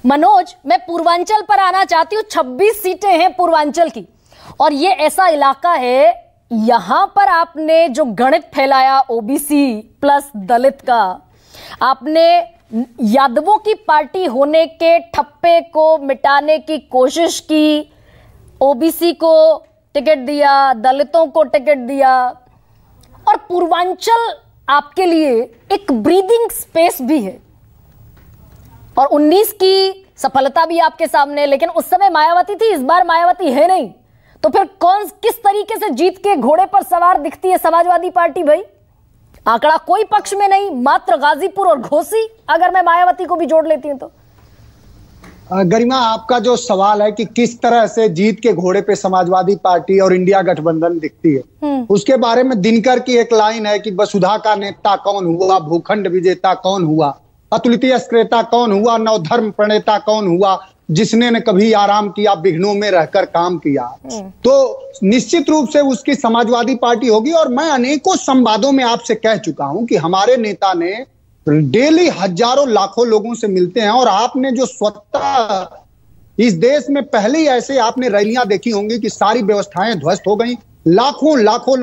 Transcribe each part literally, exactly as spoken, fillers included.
मनोज, मैं पूर्वांचल पर आना चाहती हूँ। छब्बीस सीटें हैं पूर्वांचल की, और ये ऐसा इलाका है, यहां पर आपने जो गणित फैलाया ओबीसी प्लस दलित का, आपने यादवों की पार्टी होने के ठप्पे को मिटाने की कोशिश की। ओबीसी को टिकट दिया, दलितों को टिकट दिया, और पूर्वांचल आपके लिए एक ब्रीदिंग स्पेस भी है। और उन्नीस की सफलता भी आपके सामने, लेकिन उस समय मायावती थी, इस बार मायावती है नहीं। तो फिर कौन किस तरीके से जीत के घोड़े पर सवार दिखती है समाजवादी पार्टी? भाई आंकड़ा कोई पक्ष में नहीं, मात्र गाजीपुर और घोसी, अगर मैं मायावती को भी जोड़ लेती हूं तो। गरिमा, आपका जो सवाल है कि किस तरह से जीत के घोड़े पे समाजवादी पार्टी और इंडिया गठबंधन दिखती है, उसके बारे में दिनकर की एक लाइन है कि वसुधा का नेता कौन हुआ, भूखंड विजेता कौन हुआ, अतुलितीय क्रेता कौन हुआ, नवधर्म प्रणेता कौन हुआ, जिसने न कभी आराम किया, विघ्नों में रहकर काम किया। तो निश्चित रूप से उसकी समाजवादी पार्टी होगी। और मैं अनेकों संवादों में आपसे कह चुका हूं कि हमारे नेता ने डेली हजारों लाखों लोगों से मिलते हैं, और आपने जो स्वतः इस देश में पहले ही ऐसे आपने रैलियां देखी होंगी कि सारी व्यवस्थाएं ध्वस्त हो गई, लाखों लाखों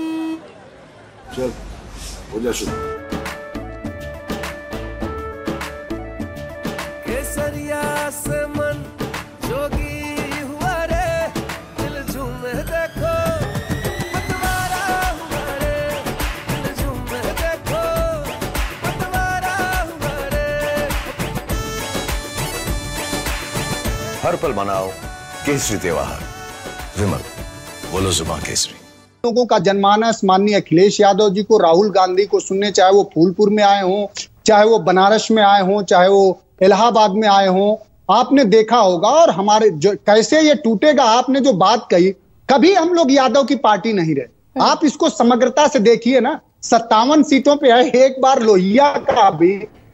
चल हो जा शुरू। केसरिया से मन जोगी हुआ रे, दिल झूमे देखो पतवारा हुआ रे, दिल झूमे देखो पतवारा हुआ रे। हर पल मनाओ केसरी त्योहार। विमल, बोलो जुबान केसरी। लोगों का जनमानस माननीय अखिलेश यादव जी को, राहुल गांधी को सुनने, चाहे वो फूलपुर में आए हों, चाहे वो बनारस में आए हों, चाहे वो इलाहाबाद में आए हों, आपने देखा होगा। और हमारे जो कैसे ये टूटेगा, आपने जो बात कही, कभी हम लोग यादव की पार्टी नहीं रहे। आप इसको समग्रता से देखिए ना, सत्तावन सीटों पे है। एक बार लोहिया का भी,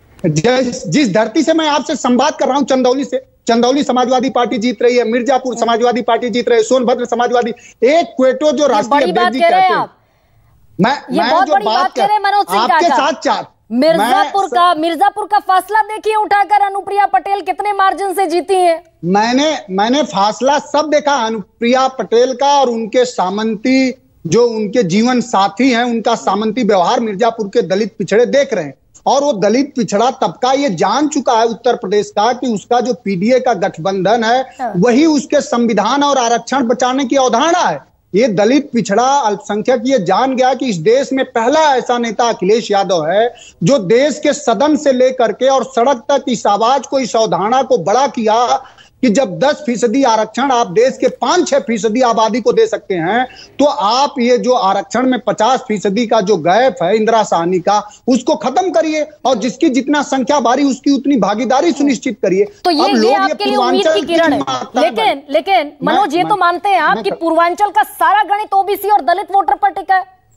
जिस धरती से मैं आपसे संवाद कर रहा हूं, चंदौली से, चंदौली समाजवादी पार्टी जीत रही है, मिर्जापुर समाजवादी पार्टी जीत रही है, सोनभद्र समाजवादी, एक क्वेटो जो राष्ट्रीय अध्यक्ष जी कहते हैं। मैं मैं जो बात कर आपके साथ चार मिर्जापुर का मिर्जापुर का फासला देखिए उठाकर, अनुप्रिया पटेल कितने मार्जिन से जीती है। मैंने मैंने फासला सब देखा, अनुप्रिया पटेल का और उनके सामंती जो उनके जीवन साथी हैं, उनका सामंती व्यवहार मिर्जापुर के दलित पिछड़े देख रहे हैं। और वो दलित पिछड़ा तबका ये जान चुका है उत्तर प्रदेश का कि उसका जो पीडीए का गठबंधन है वही उसके संविधान और आरक्षण बचाने की अवधारणा है। ये दलित पिछड़ा अल्पसंख्यक ये जान गया कि इस देश में पहला ऐसा नेता अखिलेश यादव है जो देश के सदन से लेकर के और सड़क तक इस आवाज को, इस अवधारणा को बड़ा किया कि जब दस फीसदी आरक्षण आप देश के पांच छह फीसदी आबादी को दे सकते हैं, तो आप ये जो आरक्षण में पचास फीसदी का जो गैप है इंदिरा साहनी का, उसको खत्म करिए, और जिसकी जितना संख्या बारी उसकी उतनी भागीदारी सुनिश्चित करिए। तो ये, ये आपके लिए उम्मीद की किरण है। लेकिन लेकिन मनोज, ये तो मानते हैं आप कि पूर्वांचल का सारा गणित ओबीसी और दलित वोटर पर टिका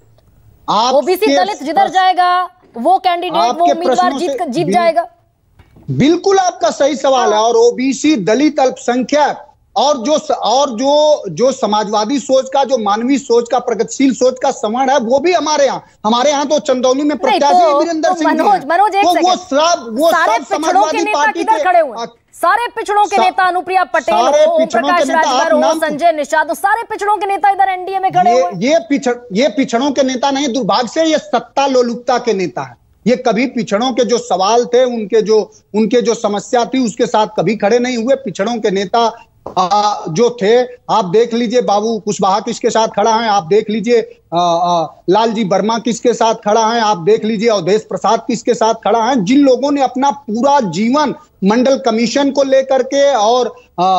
है। ओबीसी दलित जिधर जाएगा वो कैंडिडेट, वो उम्मीदवार जीत जीत जाएगा। बिल्कुल आपका सही सवाल है। और ओबीसी, दलित, अल्पसंख्यक और जो और जो जो समाजवादी सोच का, जो मानवीय सोच का, प्रगतिशील सोच का सवर्ण है, वो भी हमारे यहाँ हमारे यहाँ तो चंदौली में प्रत्याशी वीरेंद्र सिंह जी, मनोज मनोज एक सेकंड, वो सब वो सब समाजवादी पार्टी के खड़े हुए, सारे पिछड़ों के नेता, अनुप्रिया पटेल हो, ओम प्रकाश राजभर हो, संजय निषाद हो, सारे पिछड़ों के नेता इधर एनडीए में खड़े हुए। ये पिछड़ ये पिछड़ों के नेता नहीं, दुर्भाग्य से ये सत्ता लोलुपता के नेता है। ये कभी पिछड़ों के जो सवाल थे, उनके जो उनके जो समस्या थी, उसके साथ कभी खड़े नहीं हुए। पिछड़ों के नेता आ, जो थे, आप देख लीजिए बाबू कुशवाहा किसके साथ खड़ा है, आप देख लीजिए लालजी वर्मा किसके साथ खड़ा है, आप देख लीजिए अवधेश प्रसाद किसके साथ खड़ा है। जिन लोगों ने अपना पूरा जीवन मंडल कमीशन को लेकर के और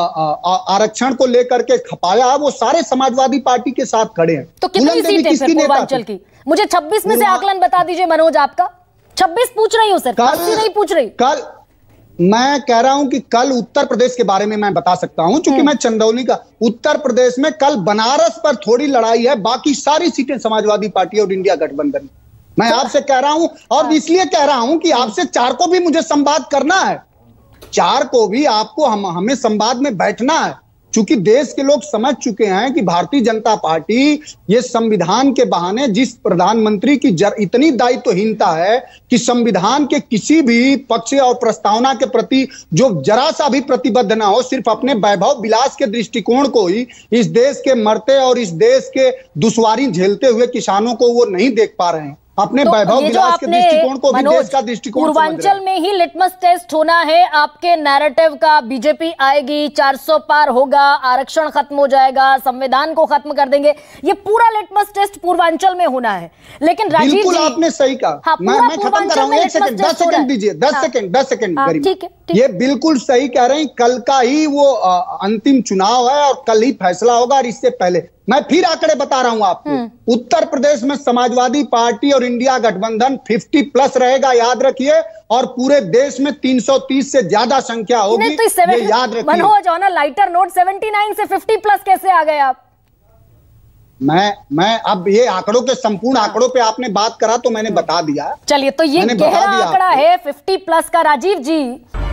आरक्षण को लेकर के खपाया, वो सारे समाजवादी पार्टी के साथ खड़े हैं। तो कितनी सीटें फिर पूर्वांचल की? मुझे छब्बीस में से आकलन बता दीजिए मनोज आपका। छब्बीस पूछ रही हूं सर, अस्सी नहीं पूछ रही। कल मैं कह रहा हूं कि कल उत्तर प्रदेश के बारे में मैं बता सकता हूं, क्योंकि मैं चंदौली का, उत्तर प्रदेश में कल बनारस पर थोड़ी लड़ाई है, बाकी सारी सीटें समाजवादी पार्टी और इंडिया गठबंधन। मैं आपसे कह रहा हूं, और इसलिए कह रहा हूं कि आपसे चार को भी मुझे संवाद करना है, चार को भी आपको हम हमें संवाद में बैठना है, चूंकि देश के लोग समझ चुके हैं कि भारतीय जनता पार्टी ये संविधान के बहाने, जिस प्रधानमंत्री की जर, इतनी दायित्वहीनता है कि संविधान के किसी भी पक्ष और प्रस्तावना के प्रति जो जरा सा भी प्रतिबद्ध ना हो, सिर्फ अपने वैभव विलास के दृष्टिकोण को ही इस देश के मरते और इस देश के दुश्वारी झेलते हुए किसानों को वो नहीं देख पा रहे हैं। अपने तो वैभव ये जो विलास के आपने दृष्टिकोण को भी मनोज, देश का दृष्टिकोण समझ रहे हैं। पूर्वांचल में ही लिटमस टेस्ट होना है आपके नैरेटिव का। बीजेपी आएगी, चार सौ पार होगा, आरक्षण खत्म हो जाएगा, संविधान को खत्म कर देंगे, ये पूरा लिटमस टेस्ट पूर्वांचल में होना है। लेकिन राजीव बिल्कुल जी, आपने सही कहा। हाँ, मैं मैं खत्म कर रहा हूं, एक सेकंड, दस सेकंड दीजिए, दस सेकंड दस सेकंड हाँ, गरिमा। ठीक है, ठीक। ये बिल्कुल सही कह रहे हैं। कल का ही वो आ, अंतिम चुनाव है और कल ही फैसला होगा। और इससे पहले मैं फिर आंकड़े बता रहा हूं आपको। उत्तर प्रदेश में समाजवादी पार्टी और इंडिया गठबंधन पचास प्लस रहेगा, याद रखिए। और पूरे देश में तीन सौ तीस से ज्यादा संख्या होगी, तो ये याद रखिए। Manoj, on a lighter note, उन्यासी से पचास प्लस कैसे आ गए आप? मैं मैं अब ये आंकड़ों के संपूर्ण आंकड़ों पे आपने बात करा तो मैंने बता दिया। चलिए, तो ये गहरा आंकड़ा है पचास प्लस का। राजीव जी,